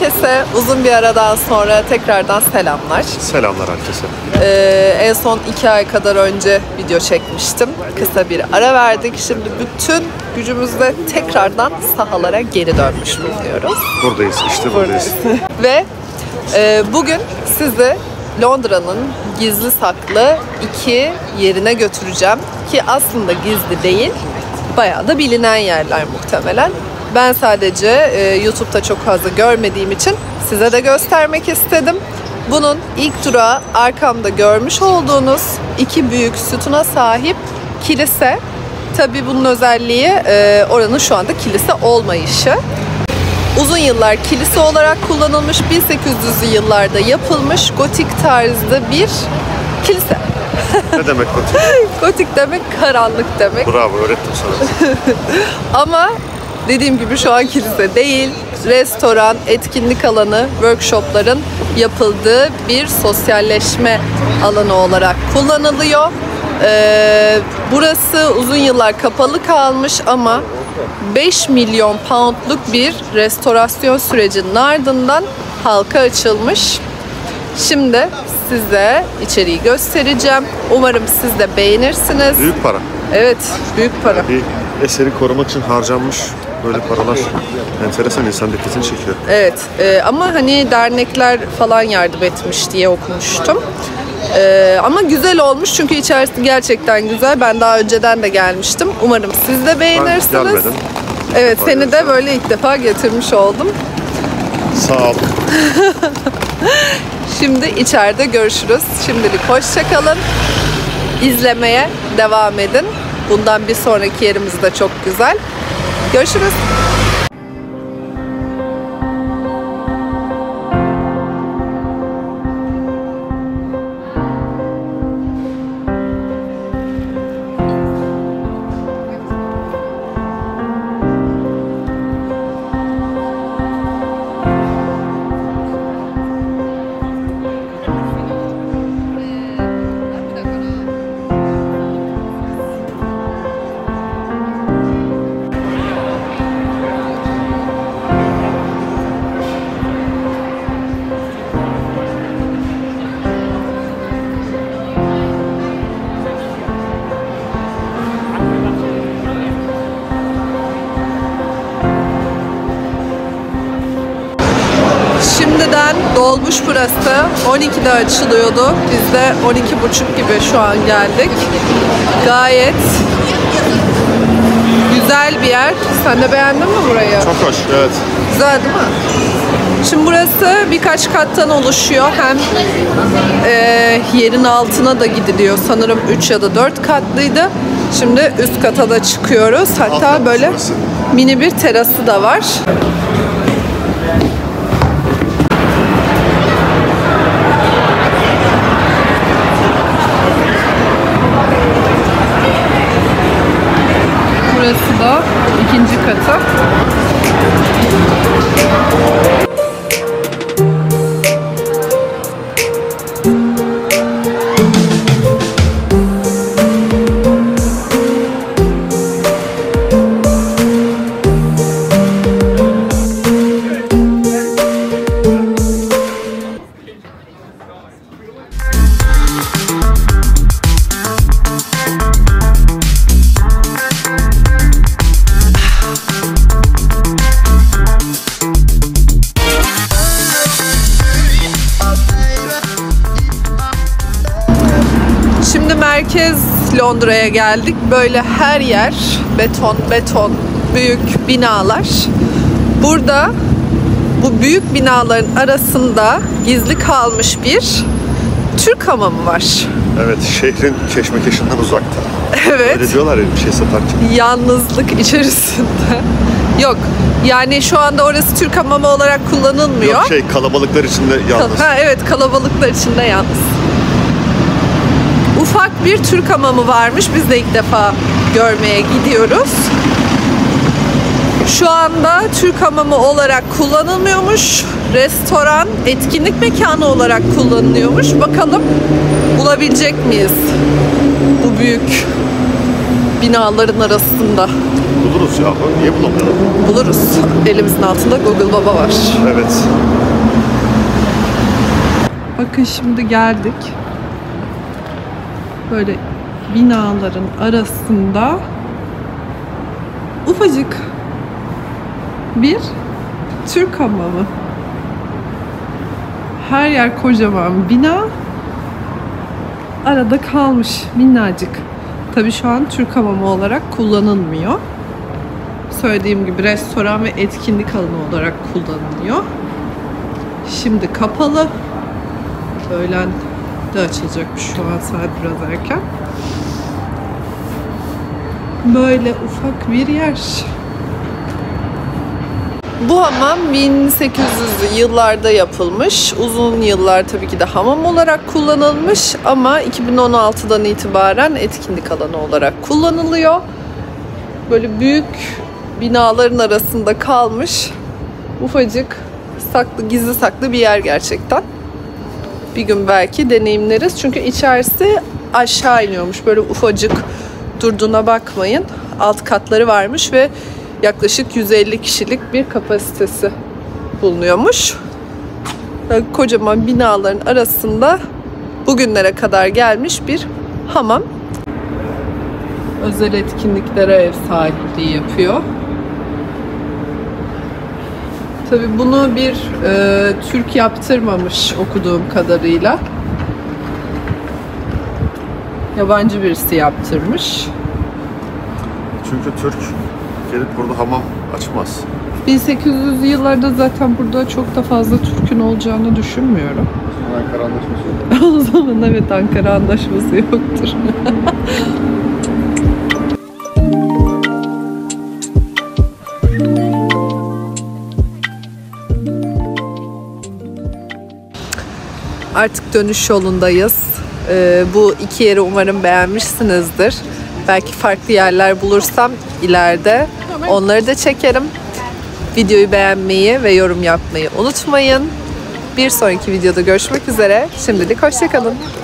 Herkese uzun bir aradan sonra tekrardan selamlar. Selamlar herkese. En son 2 ay kadar önce video çekmiştim. Kısa bir ara verdik. Şimdi bütün gücümüzle tekrardan sahalara geri dönmüş bulunuyoruz. Buradayız, işte buradayız. Ve bugün sizi Londra'nın gizli saklı 2 yerine götüreceğim. Ki aslında gizli değil, bayağı da bilinen yerler muhtemelen. Ben sadece YouTube'da çok fazla görmediğim için size de göstermek istedim. Bunun ilk durağı arkamda görmüş olduğunuz 2 büyük sütuna sahip kilise. Tabii bunun özelliği oranın şu anda kilise olmayışı. Uzun yıllar kilise olarak kullanılmış, 1800'lü yıllarda yapılmış gotik tarzda bir kilise. Ne demek gotik? Gotik demek karanlık demek. Bravo, öğrettim sana. Ama dediğim gibi şu an kilise değil, restoran, etkinlik alanı, workshopların yapıldığı bir sosyalleşme alanı olarak kullanılıyor. Burası uzun yıllar kapalı kalmış ama 5 milyon poundluk bir restorasyon sürecinin ardından halka açılmış. Şimdi size içeriği göstereceğim. Umarım siz de beğenirsiniz. Büyük para. Evet, büyük para. Bir eseri korumak için harcanmış böyle paralar. Enteresan, insan dikkatini çekiyor. Evet, ama hani dernekler falan yardım etmiş diye okumuştum. Ama güzel olmuş çünkü içerisi gerçekten güzel. Ben daha önceden de gelmiştim. Umarım siz de beğenirsiniz. Ben gelmedim. Evet, seni de böyle ilk defa getirmiş oldum. Sağ ol. Şimdi içeride görüşürüz. Şimdilik hoşça kalın. İzlemeye devam edin. Bundan bir sonraki yerimiz de çok güzel. Görüşürüz. Şimdiden dolmuş burası. 12'de açılıyordu. Biz de 12.30 gibi şu an geldik. Gayet güzel bir yer. Sen de beğendin mi burayı? Çok hoş, evet. Güzel değil mi? Şimdi burası birkaç kattan oluşuyor. Hem yerin altına da gidiliyor. Sanırım 3 ya da 4 katlıydı. Şimdi üst kata da çıkıyoruz. Hatta böyle mini bir terası da var. Burası da 2. katı. Merkez Londra'ya geldik. Böyle her yer beton, büyük binalar. Burada bu büyük binaların arasında gizli kalmış bir Türk hamamı var. Evet, şehrin keşmekeşinden uzakta. Evet. Öyle diyorlar ya bir şey satarken. Yalnızlık içerisinde. Yok. Yani şu anda orası Türk hamamı olarak kullanılmıyor. Yok, kalabalıklar içinde yalnız. Evet, kalabalıklar içinde yalnız. Ufak bir Türk hamamı varmış. Biz de ilk defa görmeye gidiyoruz. Şu anda Türk hamamı olarak kullanılmıyormuş. Restoran, etkinlik mekanı olarak kullanılıyormuş. Bakalım bulabilecek miyiz bu büyük binaların arasında? Buluruz ya. Niye bulamayalım? Buluruz. Elimizin altında Google Baba var. Evet. Bakın şimdi geldik. Böyle binaların arasında ufacık bir Türk hamamı. Her yer kocaman bina. Arada kalmış minnacık. Tabii şu an Türk hamamı olarak kullanılmıyor. Söylediğim gibi restoran ve etkinlik alanı olarak kullanılıyor. Şimdi kapalı. Öğlen de açılacakmış, şu an saat biraz erken. Böyle ufak bir yer. Bu hamam 1800'lü yıllarda yapılmış. Uzun yıllar tabii ki de hamam olarak kullanılmış ama 2016'dan itibaren etkinlik alanı olarak kullanılıyor. Böyle büyük binaların arasında kalmış ufacık, saklı, gizli saklı bir yer gerçekten. Bir gün belki deneyimleriz. Çünkü içerisi aşağı iniyormuş. Böyle ufacık durduğuna bakmayın. Alt katları varmış ve yaklaşık 150 kişilik bir kapasitesi bulunuyormuş. Böyle kocaman binaların arasında bugünlere kadar gelmiş bir hamam. Özel etkinliklere ev sahipliği yapıyor. Tabii bunu bir Türk yaptırmamış okuduğum kadarıyla. Yabancı birisi yaptırmış. Çünkü Türk gelip burada hamam açmaz. 1800'lü yıllarda zaten burada çok da fazla Türk'ün olacağını düşünmüyorum. Ankara Anlaşması yok. O zaman evet, Ankara Anlaşması yoktur. Artık dönüş yolundayız. Bu iki yeri umarım beğenmişsinizdir. Belki farklı yerler bulursam ileride onları da çekerim. Videoyu beğenmeyi ve yorum yapmayı unutmayın. Bir sonraki videoda görüşmek üzere. Şimdilik hoşça kalın.